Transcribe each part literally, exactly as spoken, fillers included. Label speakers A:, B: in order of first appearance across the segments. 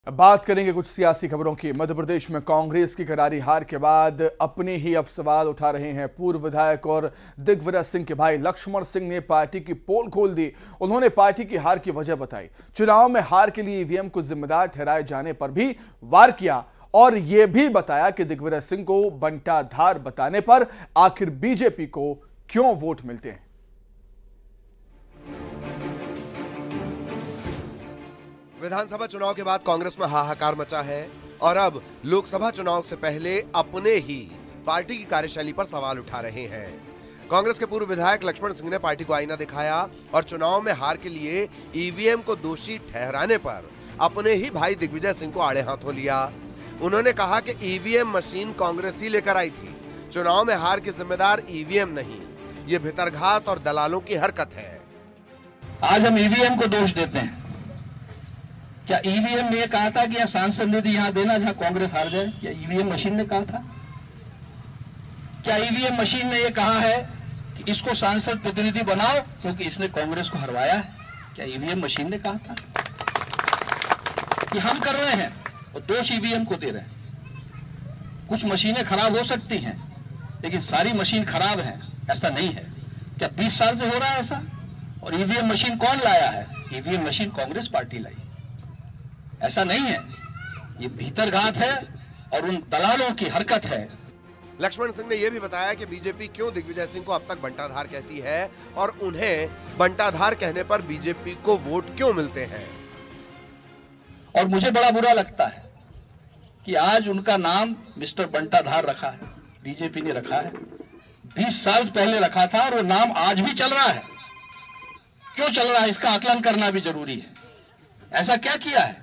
A: बात करेंगे कुछ सियासी खबरों की। मध्य प्रदेश में कांग्रेस की करारी हार के बाद अपने ही अब सवाल उठा रहे हैं पूर्व विधायक और दिग्विजय सिंह के भाई लक्ष्मण सिंह ने पार्टी की पोल खोल दी। उन्होंने पार्टी की हार की वजह बताई। चुनाव में हार के लिए ईवीएम को जिम्मेदार ठहराए जाने पर भी वार किया और यह भी बताया कि दिग्विजय सिंह को बंटाधार बताने पर आखिर बीजेपी को क्यों वोट मिलते हैं।
B: विधानसभा चुनाव के बाद कांग्रेस में हाहाकार मचा है और अब लोकसभा चुनाव से पहले अपने ही पार्टी की कार्यशैली पर सवाल उठा रहे हैं। कांग्रेस के पूर्व विधायक लक्ष्मण सिंह ने पार्टी को आईना दिखाया और चुनाव में हार के लिए ईवीएम को दोषी ठहराने पर अपने ही भाई दिग्विजय सिंह को आड़े हाथों लिया। उन्होंने कहा कि ईवीएम मशीन कांग्रेस ही लेकर आई थी, चुनाव में हार की जिम्मेदार ईवीएम नहीं, ये भितरघात और दलालों की हरकत है।
C: आज हम ईवीएम को दोष देते हैं। क्या ईवीएम ने कहा था कि यह सांसद निधि यहां देना जहां कांग्रेस हार जाए? क्या ईवीएम मशीन ने कहा था? क्या ईवीएम मशीन ने यह कहा है कि इसको सांसद प्रतिनिधि बनाओ क्योंकि इसने कांग्रेस को हरवाया है? क्या ईवीएम मशीन ने कहा था? कि हम कर रहे हैं और दोष ईवीएम को दे रहे हैं। कुछ मशीनें खराब हो सकती हैं लेकिन सारी मशीन खराब है ऐसा नहीं है। क्या बीस साल से हो रहा है ऐसा? और ईवीएम मशीन कौन लाया है? ईवीएम मशीन कांग्रेस पार्टी लाई, ऐसा नहीं है। ये भीतरघात है और उन दलालों की हरकत है।
B: लक्ष्मण सिंह ने यह भी बताया कि बीजेपी क्यों दिग्विजय सिंह को अब तक बंटाधार कहती है और उन्हें बंटाधार कहने पर बीजेपी को वोट क्यों मिलते हैं।
C: और मुझे बड़ा बुरा लगता है कि आज उनका नाम मिस्टर बंटाधार रखा है, बीजेपी ने रखा है। बीस साल पहले रखा था और वो नाम आज भी चल रहा है। क्यों चल रहा है इसका आकलन करना भी जरूरी है। ऐसा क्या किया है?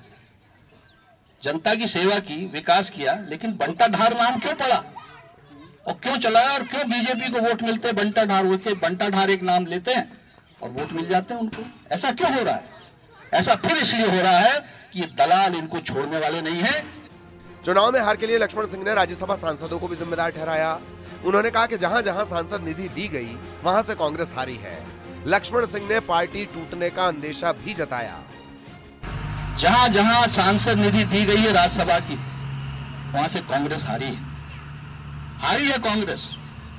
C: जनता की सेवा की, विकास किया, लेकिन बंटाधार नाम क्यों पड़ा और क्यों चलाया और क्यों बीजेपी को वोट मिलते हैं? बंटाधार होते बंटाधार एक नाम लेते हैं और वोट मिल जाते हैं उनको। ऐसा क्यों हो रहा है? ऐसा फिर इसलिए हो रहा है कि ये दलाल इनको छोड़ने वाले नहीं है।
B: चुनाव में हार के लिए लक्ष्मण सिंह ने राज्यसभा सांसदों को भी जिम्मेदार ठहराया। उन्होंने कहा कि जहां जहां सांसद निधि दी गई वहां से कांग्रेस हारी है। लक्ष्मण सिंह ने पार्टी टूटने का अंदेशा भी जताया।
C: जहां जहां सांसद निधि दी गई है राज्यसभा की, वहां से कांग्रेस हारी है। हारी है कांग्रेस।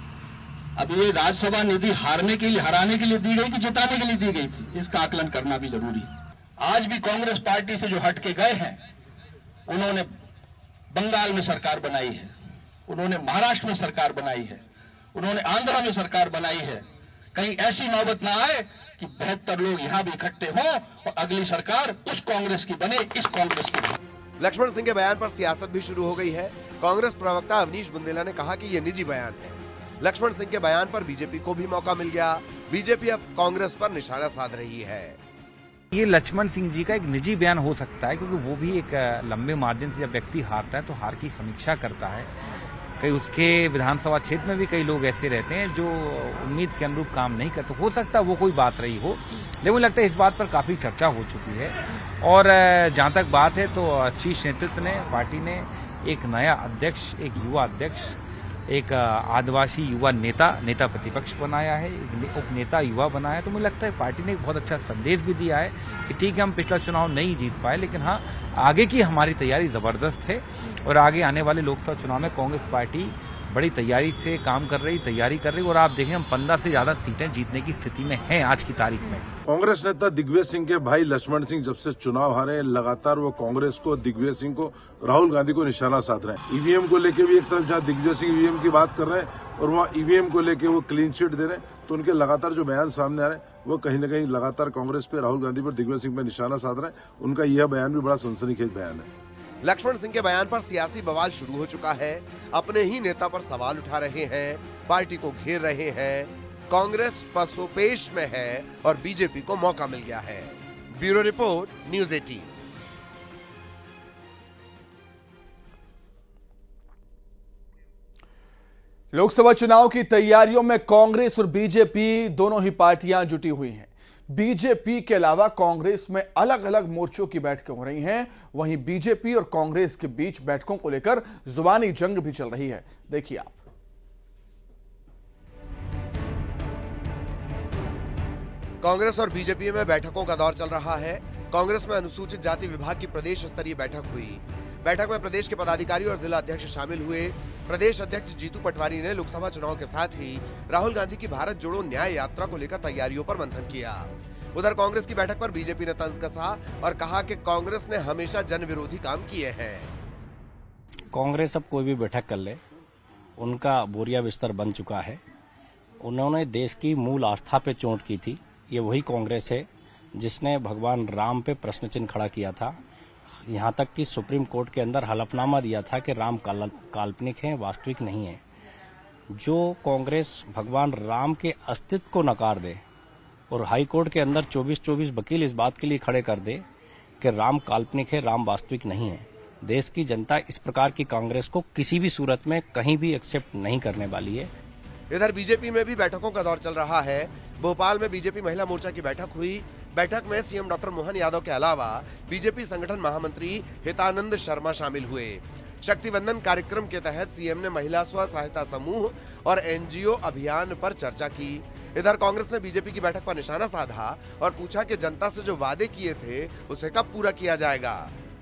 C: अब ये राज्यसभा निधि हारने के लिए, हराने के लिए दी गई कि जिताने के लिए दी गई थी, इसका आकलन करना भी जरूरी है। आज भी कांग्रेस पार्टी से जो हट के गए हैं, उन्होंने बंगाल में सरकार बनाई है, उन्होंने महाराष्ट्र में सरकार बनाई है, उन्होंने आंध्र में सरकार बनाई है। कहीं ऐसी नौबत ना आए कि बेहतर लोग यहां भी इकट्ठे हों और अगली सरकार उस कांग्रेस की बने, इस कांग्रेस की।
B: लक्ष्मण सिंह के बयान पर सियासत भी शुरू हो गई है। कांग्रेस प्रवक्ता अवनीश बुंदेला ने कहा कि ये निजी बयान है। लक्ष्मण सिंह के बयान पर बीजेपी को भी मौका मिल गया। बीजेपी अब कांग्रेस पर निशाना साध रही है।
D: ये लक्ष्मण सिंह जी का एक निजी बयान हो सकता है क्योंकि वो भी एक लंबे मार्जिन से जब व्यक्ति हारता है तो हार की समीक्षा करता है। कई उसके विधानसभा क्षेत्र में भी कई लोग ऐसे रहते हैं जो उम्मीद के अनुरूप काम नहीं करते। हो सकता है वो कोई बात रही हो, लेकिन मुझे लगता है इस बात पर काफी चर्चा हो चुकी है। और जहां तक बात है तो शीर्ष नेतृत्व ने, पार्टी ने एक नया अध्यक्ष, एक युवा अध्यक्ष, एक आदिवासी युवा नेता नेता प्रतिपक्ष बनाया है, एक उप नेता युवा बनाया है। तो मुझे लगता है पार्टी ने एक बहुत अच्छा संदेश भी दिया है कि ठीक है हम पिछला चुनाव नहीं जीत पाए लेकिन हाँ आगे की हमारी तैयारी जबरदस्त है और आगे आने वाले लोकसभा चुनाव में कांग्रेस पार्टी बड़ी तैयारी से काम कर रही तैयारी कर रही और आप देखें हम पंद्रह से ज्यादा सीटें जीतने की स्थिति में हैं आज की तारीख में।
E: कांग्रेस नेता दिग्विजय सिंह के भाई लक्ष्मण सिंह जब से चुनाव हारे, लगातार वो कांग्रेस को, दिग्विजय सिंह को, राहुल गांधी को निशाना साध रहे हैं। ईवीएम को लेके भी एक तरफ जहां दिग्विजय सिंह ईवीएम की बात कर रहे हैं और वहाँ ईवीएम को लेके वो क्लीन चिट दे रहे हैं, तो उनके लगातार जो बयान सामने आ रहे हैं वो कहीं न कहीं लगातार कांग्रेस पे, राहुल गांधी पर, दिग्विजय सिंह पर निशाना साध रहे हैं। उनका यह बयान भी बड़ा सनसनीखेज बयान है।
B: लक्ष्मण सिंह के बयान पर सियासी बवाल शुरू हो चुका है। अपने ही नेता पर सवाल उठा रहे हैं, पार्टी को घेर रहे हैं। कांग्रेस पसोपेश में है और बीजेपी को मौका मिल गया है। ब्यूरो रिपोर्ट, न्यूज़ अठारह।
A: लोकसभा चुनाव की तैयारियों में कांग्रेस और बीजेपी दोनों ही पार्टियां जुटी हुई हैं। बीजेपी के अलावा कांग्रेस में अलग अलग मोर्चों की बैठकें हो रही हैं। वहीं बीजेपी और कांग्रेस के बीच बैठकों को लेकर जुबानी जंग भी चल रही है। देखिए आप।
B: कांग्रेस और बीजेपी में बैठकों का दौर चल रहा है। कांग्रेस में अनुसूचित जाति विभाग की प्रदेश स्तरीय बैठक हुई। बैठक में प्रदेश के पदाधिकारी और जिला अध्यक्ष शामिल हुए। प्रदेश अध्यक्ष जीतू पटवारी ने लोकसभा चुनाव के साथ ही राहुल गांधी की भारत जोड़ो न्याय यात्रा को लेकर तैयारियों पर मंथन किया। उधर कांग्रेस की बैठक पर बीजेपी ने तंज कसा और कहा कि कांग्रेस ने हमेशा जन विरोधी काम किए हैं।
F: कांग्रेस अब कोई भी बैठक कर ले, उनका बोरिया बिस्तर बन चुका है। उन्होंने देश की मूल आस्था पे चोट की थी। ये वही कांग्रेस है जिसने भगवान राम पे प्रश्न चिन्ह खड़ा किया था। यहाँ तक कि सुप्रीम कोर्ट के अंदर हलफनामा दिया था कि राम काल्पनिक है, वास्तविक नहीं है। जो कांग्रेस भगवान राम के अस्तित्व को नकार दे और हाई कोर्ट के अंदर चौबीस चौबीस वकील इस बात के लिए खड़े कर दे कि राम काल्पनिक है, राम वास्तविक नहीं है, देश की जनता इस प्रकार की कांग्रेस को किसी भी सूरत में कहीं भी एक्सेप्ट नहीं करने वाली है।
B: इधर बीजेपी में भी बैठकों का दौर चल रहा है। भोपाल में बीजेपी महिला मोर्चा की बैठक हुई। बैठक में सीएम डॉक्टर मोहन यादव के अलावा बीजेपी संगठन महामंत्री हितानंद शर्मा शामिल हुए। शक्ति वंदन कार्यक्रम के तहत सीएम ने महिला स्व सहायता समूह और एनजीओ अभियान पर चर्चा की। इधर कांग्रेस ने बीजेपी की बैठक पर निशाना साधा और पूछा कि जनता से जो वादे किए थे उसे कब पूरा किया जाएगा।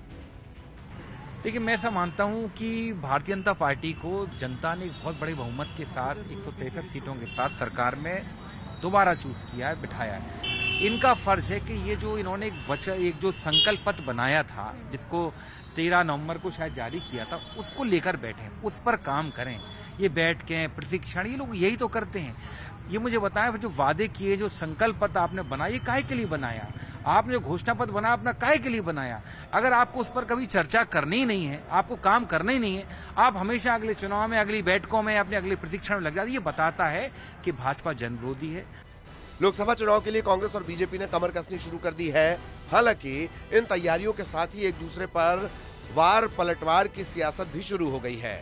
D: देखिए, मैं ऐसा मानता हूं कि भारतीय जनता पार्टी को जनता ने एक बहुत बड़े बहुमत के साथ एक सौ तिरसठ सीटों के साथ सरकार में दोबारा चूज किया है, बिठाया है। इनका फर्ज है कि ये जो इन्होंने एक वचन, एक जो संकल्प पत्र बनाया था, जिसको तेरह नवंबर को शायद जारी किया था, उसको लेकर बैठे, उस पर काम करें। ये बैठ के प्रशिक्षण, ये लोग यही तो करते हैं। ये मुझे बताया, जो वादे किए, जो संकल्प पत्र आपने बनाया, ये काहे के लिए बनाया? आपने जो घोषणा पत्र बनाया, अपना काहे के लिए बनाया? अगर आपको उस पर कभी चर्चा करनी ही नहीं है, आपको काम करना ही नहीं है, आप हमेशा अगले चुनाव में, अगली बैठकों में, अपने अगले प्रशिक्षण में लग जाते। ये बताता है कि भाजपा जन विरोधी है।
B: लोकसभा चुनाव के लिए कांग्रेस और बीजेपी ने कमर कसनी शुरू कर दी है। हालांकि इन तैयारियों के साथ ही एक दूसरे पर वार पलटवार की सियासत भी शुरू हो गई है।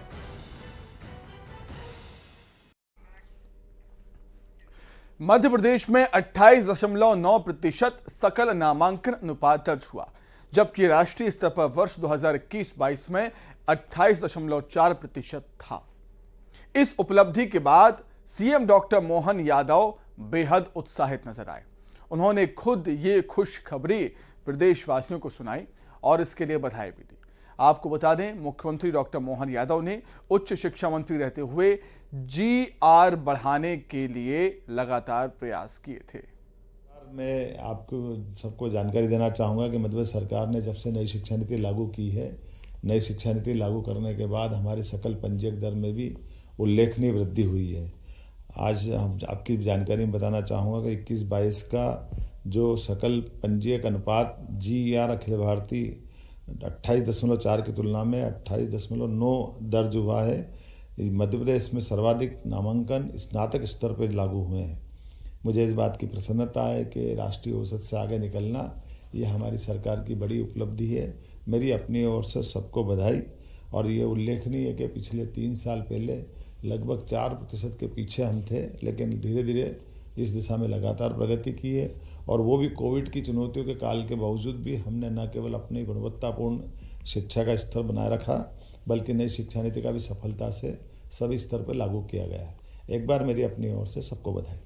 A: मध्य प्रदेश में अट्ठाईस दशमलव नौ प्रतिशत सकल नामांकन अनुपात दर्ज हुआ, जबकि राष्ट्रीय स्तर पर वर्ष दो हजार इक्कीस बाईस में अट्ठाईस दशमलव चार प्रतिशत था। इस उपलब्धि के बाद सीएम डॉक्टर मोहन यादव बेहद उत्साहित नजर आए। उन्होंने खुद ये खुशखबरी प्रदेशवासियों को सुनाई और इसके लिए बधाई भी दी। आपको बता दें, मुख्यमंत्री डॉक्टर मोहन यादव ने उच्च शिक्षा मंत्री रहते हुए जी आर बढ़ाने के लिए लगातार प्रयास किए थे।
G: मैं आपको सबको जानकारी देना चाहूँगा कि मध्य प्रदेश सरकार ने जब से नई शिक्षा नीति लागू की है, नई शिक्षा नीति लागू करने के बाद हमारे सकल पंजीयक दर में भी उल्लेखनीय वृद्धि हुई है। आज हम आपकी जानकारी में बताना चाहूँगा कि इक्कीस बाईस का जो सकल पंजीयक अनुपात जी आर अखिल भारतीय अट्ठाईस दशमलव चार की तुलना में अट्ठाईस दशमलव नौ दर्ज हुआ है। मध्य प्रदेश में सर्वाधिक नामांकन स्नातक स्तर पर लागू हुए हैं। मुझे इस बात की प्रसन्नता है कि राष्ट्रीय औसत से आगे निकलना ये हमारी सरकार की बड़ी उपलब्धि है। मेरी अपनी ओर से सबको बधाई। और ये उल्लेखनीय है कि पिछले तीन साल पहले लगभग चार प्रतिशत के पीछे हम थे, लेकिन धीरे धीरे इस दिशा में लगातार प्रगति की है। और वो भी कोविड की चुनौतियों के काल के बावजूद भी हमने न केवल अपनी गुणवत्तापूर्ण शिक्षा का स्तर बनाए रखा, बल्कि नई शिक्षा नीति का भी सफलता से सभी स्तर पर लागू किया गया है। एक बार मेरी अपनी ओर से सबको बधाई।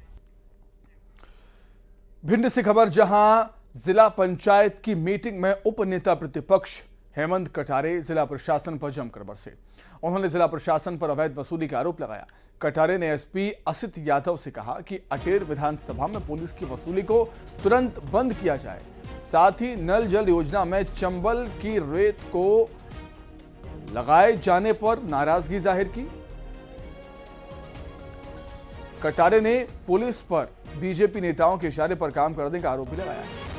A: भिंड से खबर, जहां जिला पंचायत की मीटिंग में उप नेता प्रतिपक्ष हेमंत कटारे जिला प्रशासन पर जमकर बरसे। उन्होंने जिला प्रशासन पर अवैध वसूली का आरोप लगाया। कटारे ने एसपी असित यादव से कहा कि अटेर विधानसभा में पुलिस की वसूली को तुरंत बंद किया जाए। साथ ही नल जल योजना में चंबल की रेत को लगाए जाने पर नाराजगी जाहिर की। कटारे ने पुलिस पर बीजेपी नेताओं के इशारे पर काम करने का आरोप भी लगाया।